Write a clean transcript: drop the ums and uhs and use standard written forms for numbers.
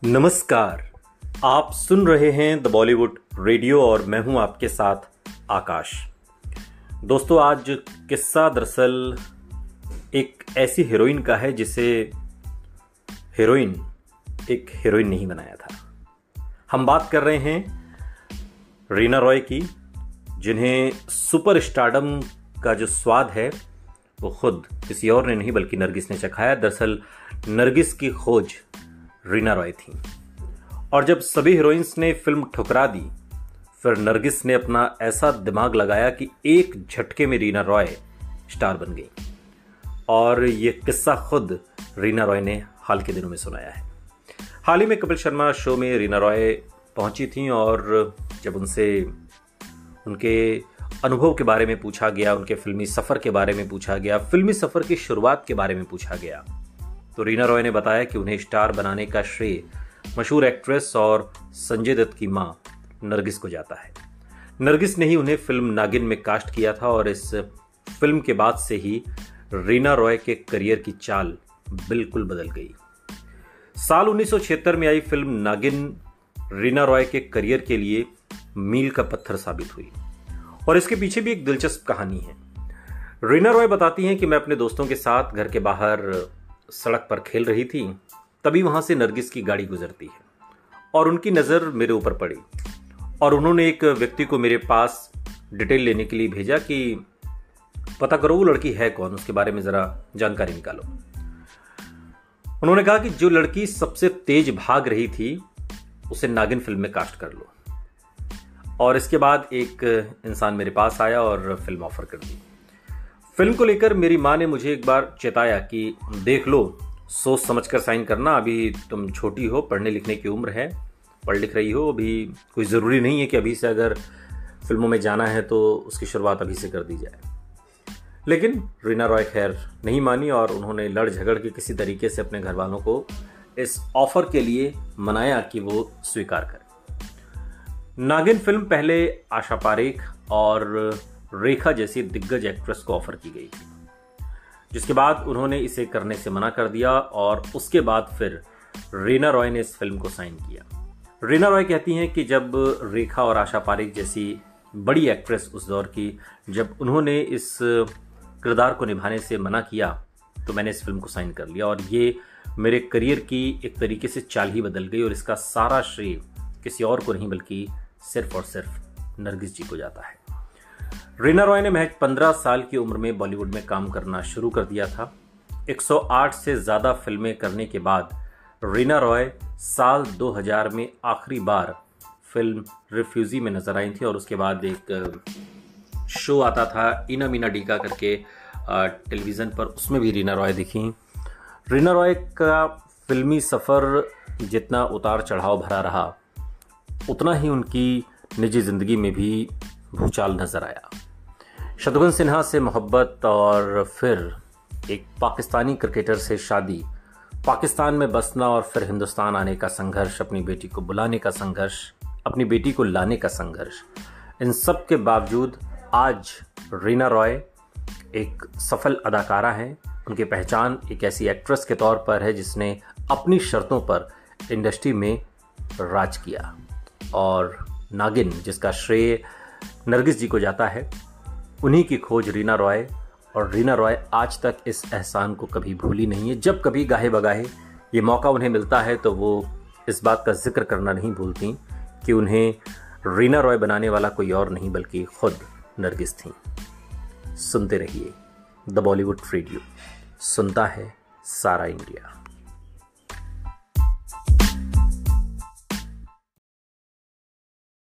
नमस्कार। आप सुन रहे हैं द बॉलीवुड रेडियो और मैं हूं आपके साथ आकाश। दोस्तों, आज किस्सा दरअसल एक ऐसी हीरोइन का है जिसे हीरोइन एक हीरोइन नहीं बनाया था। हम बात कर रहे हैं रीना रॉय की, जिन्हें सुपर स्टारडम का जो स्वाद है वो खुद किसी और ने नहीं बल्कि नरगिस ने चखाया। दरअसल नरगिस की खोज रीना रॉय थी और जब सभी हीरोइंस ने फिल्म ठुकरा दी, फिर नरगिस ने अपना ऐसा दिमाग लगाया कि एक झटके में रीना रॉय स्टार बन गई। और ये किस्सा खुद रीना रॉय ने हाल के दिनों में सुनाया है। हाल ही में कपिल शर्मा शो में रीना रॉय पहुंची थी और जब उनसे उनके अनुभव के बारे में पूछा गया, उनके फिल्मी सफ़र के बारे में पूछा गया, फिल्मी सफ़र की शुरुआत के बारे में पूछा गया, तो रीना रॉय ने बताया कि उन्हें स्टार बनाने का श्रेय मशहूर एक्ट्रेस और संजय दत्त की मां नरगिस को जाता है। नरगिस ने ही उन्हें फिल्म नागिन में कास्ट किया था और इस फिल्म के बाद से ही रीना रॉय के करियर की चाल बिल्कुल बदल गई। साल 1976 में आई फिल्म नागिन रीना रॉय के करियर के लिए मील का पत्थर साबित हुई और इसके पीछे भी एक दिलचस्प कहानी है। रीना रॉय बताती हैं कि मैं अपने दोस्तों के साथ घर के बाहर सड़क पर खेल रही थी, तभी वहां से नरगिस की गाड़ी गुजरती है और उनकी नज़र मेरे ऊपर पड़ी और उन्होंने एक व्यक्ति को मेरे पास डिटेल लेने के लिए भेजा कि पता करो वो लड़की है कौन, उसके बारे में ज़रा जानकारी निकालो। उन्होंने कहा कि जो लड़की सबसे तेज भाग रही थी उसे नागिन फिल्म में कास्ट कर लो। और इसके बाद एक इंसान मेरे पास आया और फिल्म ऑफर कर दी। फिल्म को लेकर मेरी माँ ने मुझे एक बार चेताया कि देख लो, सोच समझकर साइन करना, अभी तुम छोटी हो, पढ़ने लिखने की उम्र है, पढ़ लिख रही हो, अभी कोई ज़रूरी नहीं है कि अभी से अगर फिल्मों में जाना है तो उसकी शुरुआत अभी से कर दी जाए। लेकिन रीना रॉय खैर नहीं मानी और उन्होंने लड़ झगड़ के किसी तरीके से अपने घर वालों को इस ऑफर के लिए मनाया कि वो स्वीकार करें। नागिन फिल्म पहले आशा पारेख और रेखा जैसी दिग्गज एक्ट्रेस को ऑफर की गई थी, जिसके बाद उन्होंने इसे करने से मना कर दिया और उसके बाद फिर रीना रॉय ने इस फिल्म को साइन किया। रीना रॉय कहती हैं कि जब रेखा और आशा पारेख जैसी बड़ी एक्ट्रेस उस दौर की, जब उन्होंने इस किरदार को निभाने से मना किया तो मैंने इस फिल्म को साइन कर लिया और ये मेरे करियर की एक तरीके से चाल ही बदल गई और इसका सारा श्रेय किसी और को नहीं बल्कि सिर्फ और सिर्फ नरगिस जी को जाता है। रीना रॉय ने महज 15 साल की उम्र में बॉलीवुड में काम करना शुरू कर दिया था। 108 से ज़्यादा फिल्में करने के बाद रीना रॉय साल 2000 में आखिरी बार फिल्म रिफ्यूजी में नजर आई थी और उसके बाद एक शो आता था इना मीना डीका करके टेलीविज़न पर, उसमें भी रीना रॉय दिखी। रीना रॉय का फिल्मी सफ़र जितना उतार चढ़ाव भरा रहा, उतना ही उनकी निजी ज़िंदगी में भी भूचाल नजर आया। शत्रुघ्न सिन्हा से मोहब्बत और फिर एक पाकिस्तानी क्रिकेटर से शादी, पाकिस्तान में बसना और फिर हिंदुस्तान आने का संघर्ष, अपनी बेटी को बुलाने का संघर्ष, अपनी बेटी को लाने का संघर्ष, इन सब के बावजूद आज रीना रॉय एक सफल अदाकारा हैं। उनकी पहचान एक ऐसी एक्ट्रेस के तौर पर है जिसने अपनी शर्तों पर इंडस्ट्री में राज किया और नागिन, जिसका श्रेय नरगिस जी को जाता है, उन्हीं की खोज रीना रॉय, और रीना रॉय आज तक इस एहसान को कभी भूली नहीं है। जब कभी गाहे बगाहे ये मौका उन्हें मिलता है तो वो इस बात का जिक्र करना नहीं भूलती कि उन्हें रीना रॉय बनाने वाला कोई और नहीं बल्कि खुद नरगिस थी। सुनते रहिए द बॉलीवुड रेडियो, सुनता है सारा इंडिया।